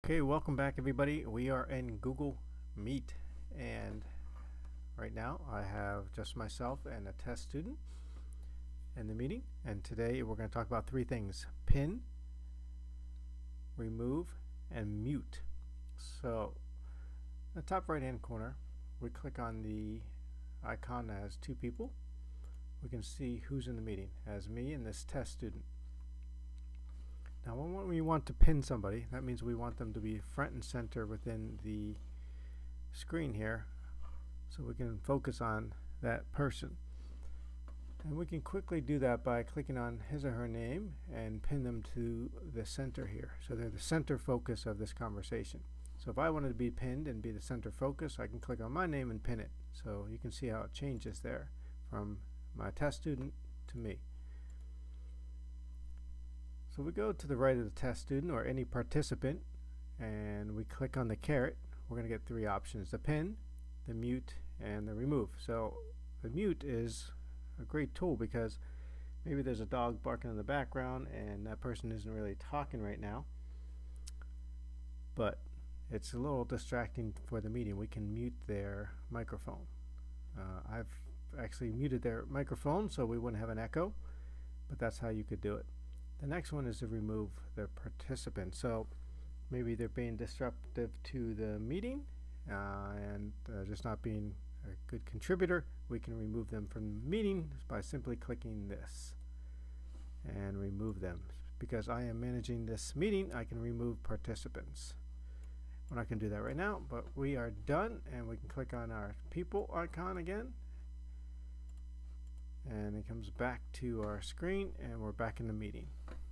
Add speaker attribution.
Speaker 1: Okay, welcome back everybody. We are in Google Meet, and right now I have just myself and a test student in the meeting, and today we're going to talk about three things: pin, remove, and mute. So in the top right hand corner we click on the icon that has two people. We can see who's in the meeting as me and this test student. Now when we want to pin somebody, that means we want them to be front and center within the screen here so we can focus on that person. And we can quickly do that by clicking on his or her name and pin them to the center here. So they're the center focus of this conversation. So if I wanted to be pinned and be the center focus, I can click on my name and pin it. So you can see how it changes there from my test student to me. So we go to the right of the test student or any participant and we click on the caret. We're going to get three options: the pin, the mute, and the remove. So the mute is a great tool because maybe there's a dog barking in the background and that person isn't really talking right now, but it's a little distracting for the meeting. We can mute their microphone. I've actually muted their microphone so we wouldn't have an echo, but that's how you could do it. The next one is to remove the participant. So maybe they're being disruptive to the meeting and just not being a good contributor. We can remove them from the meeting by simply clicking this and remove them. Because I am managing this meeting, I can remove participants. We're not going to do that right now, but we are done, and we can click on our people icon again. And it comes back to our screen and we're back in the meeting.